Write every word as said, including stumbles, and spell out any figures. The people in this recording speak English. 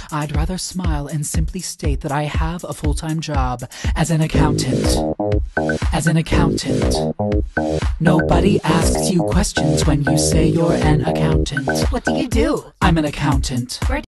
I'd rather smile and simply state that I have a full-time job as an accountant. As an accountant. Nobody asks you questions when you say you're an accountant. What do you do? I'm an accountant. Where